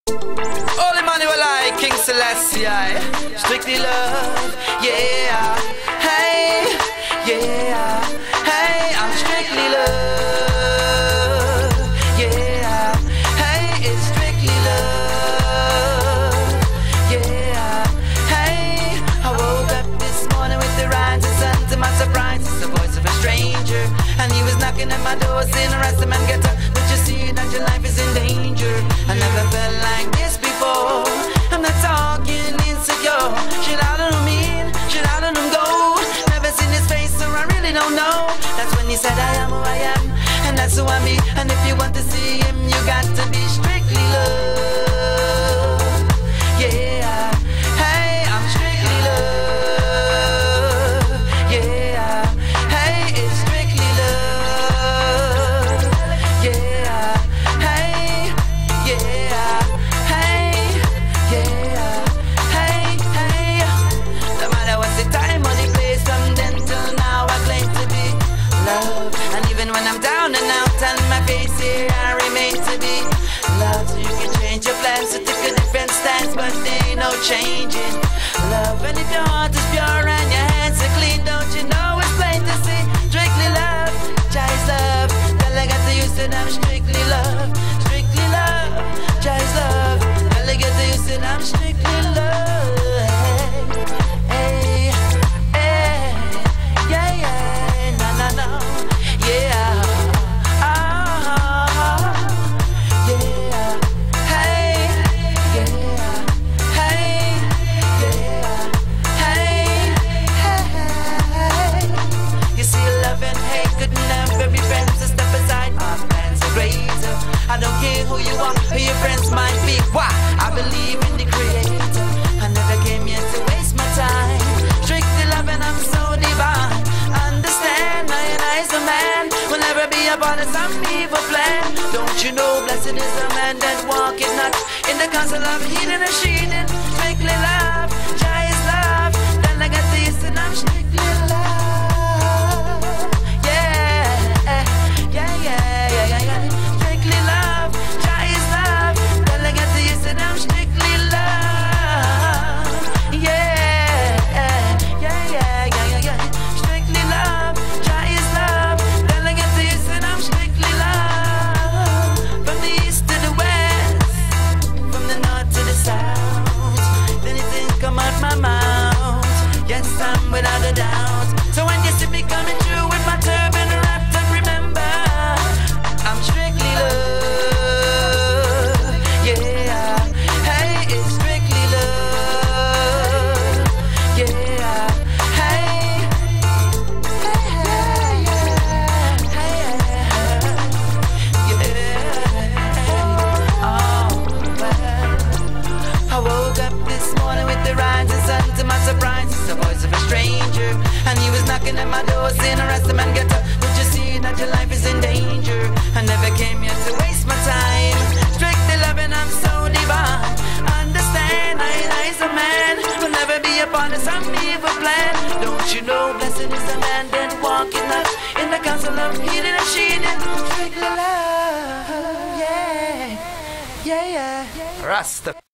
Holy Manuel I, King Celestia, strictly love, yeah, hey, yeah, hey, I'm strictly love, yeah, hey, it's strictly love, yeah, hey, I woke up this morning with the rising sun. To my surprise, it's the voice of a stranger, and he was knocking at my door saying, "Rasta man, get up, don't you see that your life is in danger?" I never felt like this before. I'm not talking insecure. Shit, I don't mean, shit, I don't go. Never seen his face, so I really don't know. That's when he said, I am who I am, and that's who I be. And if you want to see him, you got to be strictly love. Yeah, hey, I'm strictly love. Yeah, hey, it's strictly love. Yeah, hey, yeah, hey, yeah, hey, hey. No matter what's the time or the place, from then till now I claim to be love. And even when I'm down and out and my face here, I remain to be love. So you can change your plans to take a different stance, but there ain't no changing love. And if your heart is pure and your hands are clean, don't you know it's plain to see? Strictly love, Jai's love. Girl, I got to use it, I'm strictly love. Strictly love, Jai's love. Girl, I get to use it, I'm strictly love. Hey, hey, yeah, yeah, no, no, no, yeah. I don't care who you are, who your friends might be. Why? I believe in the Creator. I never came here to waste my time. Strictly love and I'm so divine. Understand, I is a man. Will never be a part of some evil plan. Don't you know, blessed is the man that walketh not in the counsel of heathen and sheathen. Strictly love, Jai is love. Then I got this and I'm strictly love. Yeah, yeah, yeah, yeah, yeah, yeah. I'm strictly love, yeah, yeah, yeah, yeah, yeah, yeah. Strictly love, Jai is love. Then I get this and I'm strictly love. From the east to the west, from the north to the south. Anything come out my mouth, yes, I'm without a doubt. So when you see me coming through with my turban wrapped up, remember, I'm strictly love. And he was knocking at my door saying, "Rasta man, get up, don't you see that your life is in danger?" I never came here to waste my time. Strictly loving, I'm so divine. Understand, I is a man. Will never be a part of some evil plan. Don't you know, blessed is the man that walking up in the council of heathen and sheathen. Strictly love, yeah, yeah, yeah. Rasta.